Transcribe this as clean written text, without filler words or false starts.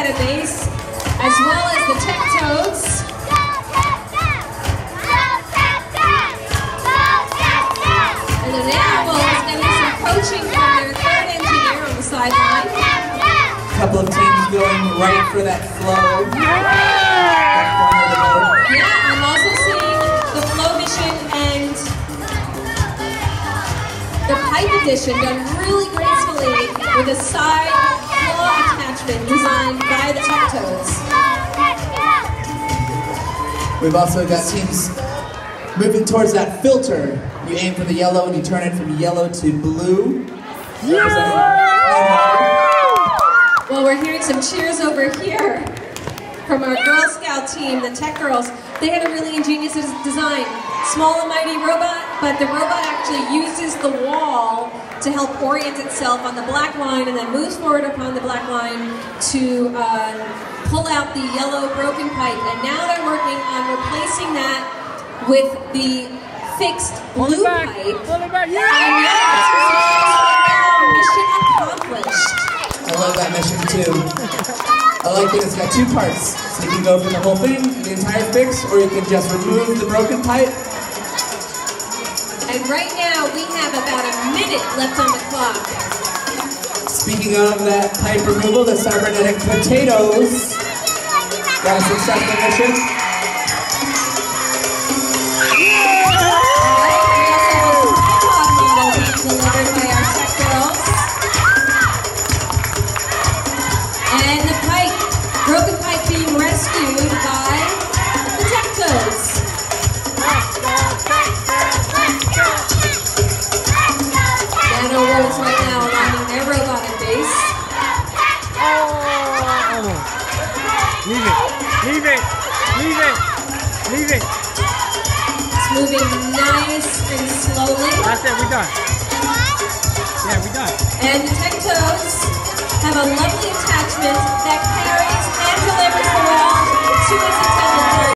at a base, as well as the TechGirls. And the Animals getting some coaching from their third engineer on the sideline. A couple of teams going right for that flow. Yeah, I'm also seeing the flow mission and the pipe edition done really gracefully with a side claw attachment designed by the TechGirls. We've also got teams moving towards that filter. You aim for the yellow and you turn it from yellow to blue. Well, we're hearing some cheers over here from our Girl Scout team, the TechGirls. They had a really ingenious design. Small and mighty robot, but the robot actually uses the wall to help orient itself on the black line and then moves forward upon the black line to pull out the yellow broken pipe. And now they're working on replacing that with the fixed blue pipe. And mission accomplished. I love that mission too. I like that it's got two parts. So you can go for the whole thing, the entire fix, or you can just remove the broken pipe. And right now we have about a minute left on the clock. Speaking of that pipe removal, the cybernetic potatoes got a successful mission. Delivered by our TechGirls. And the pipe, broken pipe being rescued by the TechGirls. Nano rolls right now aligning their robotic base. Leave it, leave it, leave it, leave it. It's moving nice and slowly. That's it, we're done. Yeah, we're done. And the TechGirls have a lovely attachment that carries and delivers the wall to its intended